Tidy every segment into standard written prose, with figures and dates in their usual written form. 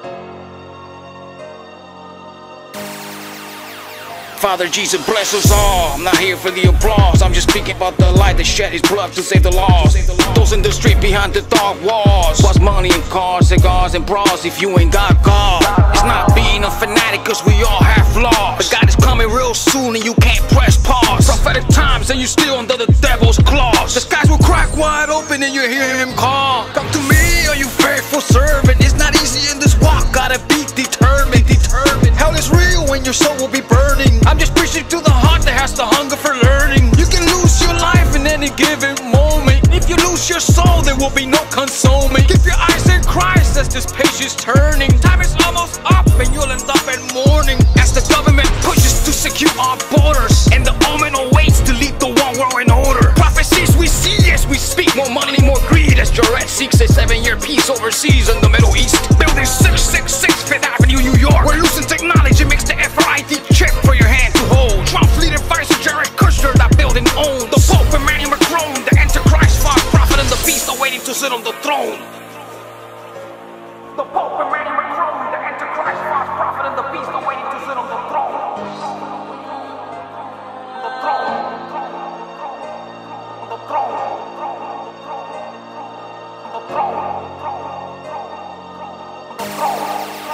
Father Jesus, bless us all. I'm not here for the applause. I'm just speaking about the light that shed his blood to save the lost. Those in the street behind the dark walls. What's money and cars, cigars and bras if you ain't got God? It's not being a fanatic, cause we all have flaws. But God is coming real soon and you can't press pause. Prophetic times and you still under the devil's claws. The skies will crack wide open and you hear him call. Come to me, are you faithful servant? It's not easy in this walk, gotta be determined. Hell is real when your soul will be burning. I'm just preaching to the heart that has the hunger for learning. You can lose your life in any given moment. If you lose your soul, there will be no consoling. Keep your eyes in Christ as this page is turning. Time is almost up and you'll end up in mourning. As the government pushes to secure our borders and the omen awaits to lead the one world in order. Prophecies we see as we speak. More money, more greed as Jared seeks a 7-year peace overseas in the Middle East. Building 666 Fifth Avenue, New York. We're losing technology, makes the FRID chip for your hand to hold. Trump lead advisor Jared Kushner, that building owns. The Pope Emmanuel Macron, the Antichrist, false prophet and the beast awaiting to sit on the throne. The Pope Emmanuel Macron, the Antichrist, false prophet and the beast awaiting to sit on the throne. The throne. The throne. The throne. The throne.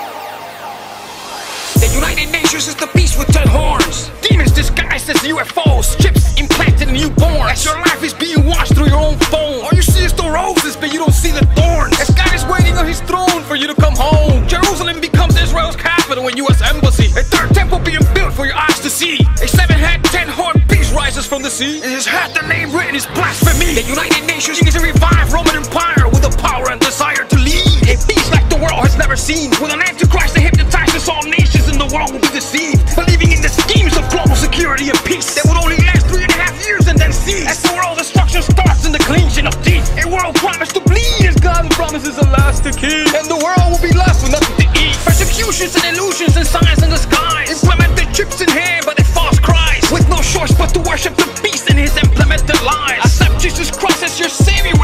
The United Nations is the beast with 10 horns. Demons disguised as UFOs. Chips implanted in newborns. As your life is being watched through your own phone. All you see is the roses, but you don't see the thorns. As God is waiting on his throne for you to come home. Jerusalem becomes Israel's capital and US embassy. A third temple being built for your eyes to see. A 7-head, 10-horned beast rises from the sea. In his hat the name written is blasphemy. The United Nations is a revived Roman Empire with the power and desire to lead. A beast like the world has never seen. With an Antichrist that hypnotizes all nations in the world will be deceived. Believing in the schemes of global security and peace that would only last 3.5 years and then cease. As the world destruction starts in the clenching of teeth. A world promised to bleed as God promises a lasting king. And the world will be left with nothing to eat. Persecutions and illusions and signs in the skies. Implemented chips in hand by the false Christ. With no choice but to worship the beast and his implemented lies. Accept Jesus Christ as your savior